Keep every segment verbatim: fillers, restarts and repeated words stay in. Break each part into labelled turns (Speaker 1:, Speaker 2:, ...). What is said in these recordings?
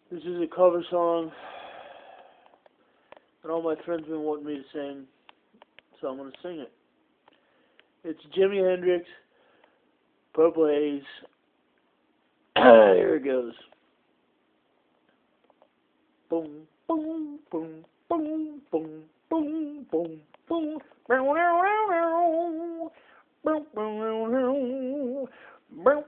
Speaker 1: This is a cover song that all my friends have been wanting me to sing, so I'm going to sing it. It's Jimi Hendrix, Purple Haze. Here it goes. Boom, boom, boom, boom, boom, boom, boom, boom. Boom, boom, boom, boom, boom,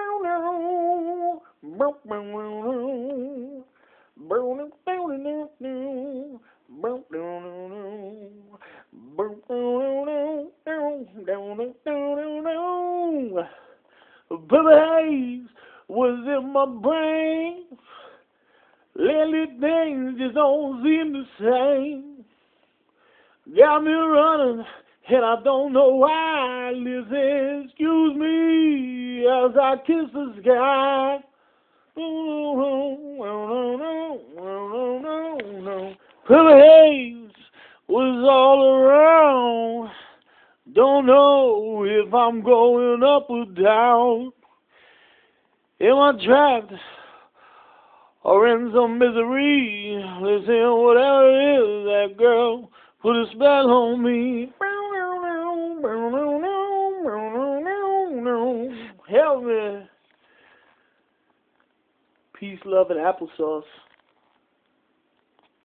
Speaker 1: Purple haze was in my brain. Lately things just don't seem the same. Got me running, and I don't know why. Listen, excuse me as I kiss the sky. Purple haze was all around. Don't know if I'm going up or down. Am I trapped or in some misery? Listen, whatever it is, that girl put a spell on me. Help me. Peace, love, and applesauce.